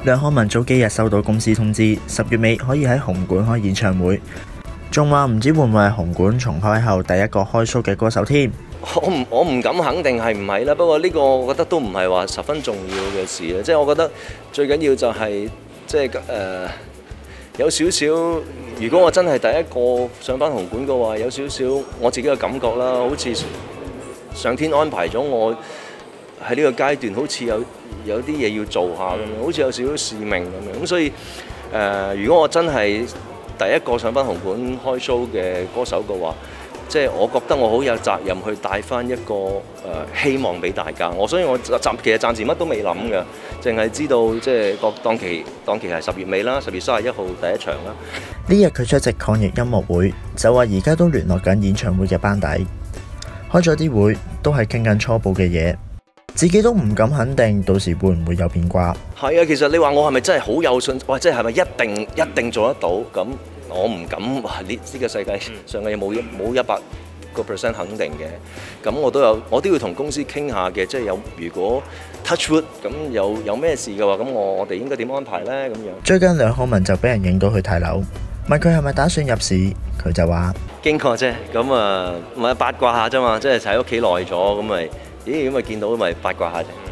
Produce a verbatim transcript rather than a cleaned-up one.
梁漢文早幾日收到公司通知，十月尾可以喺紅館開演唱會，仲話唔知會唔會係紅館重開後第一個開 show 嘅歌手添。 我唔我唔敢肯定係唔係啦，不過呢個我覺得都唔係話十分重要嘅事啦。即係我覺得最緊要就係即係誒有少少，如果我真係第一個上返紅館嘅話，有少少我自己嘅感覺啦，好似上天安排咗我喺呢個階段，好似有有啲嘢要做下咁樣，好似有少少使命咁樣。咁所以誒、呃，如果我真係第一個上返紅館開 show 嘅歌手嘅話，即係我覺得我好有責任去帶翻一個誒、呃、希望俾大家。我所以我暫其實暫時乜都未諗嘅，淨係知道即係個檔期檔期係十月尾啦，十月三十一號第一場啦。 呢日佢出席抗疫音樂會，就話而家都聯絡緊演唱會嘅班底，開咗啲會都係傾緊初步嘅嘢，自己都唔敢肯定到時會唔會有變卦。 係啊，其實你話我係咪真係好有信，或者係咪一定一定做得到咁？我唔敢話呢呢個世界上嘅嘢冇冇一百個 percent 肯定嘅，咁我都有我都要同公司傾下嘅，即係有如果 touch wood 咁有有咩事嘅話，咁我我哋應該點安排呢？咁樣最近梁漢文就俾人影到去睇樓，問佢係咪打算入市，佢就話經過啫，咁啊咪八卦下啫嘛，即係喺屋企耐咗咁咪，咦咁咪見到咪八卦下啫。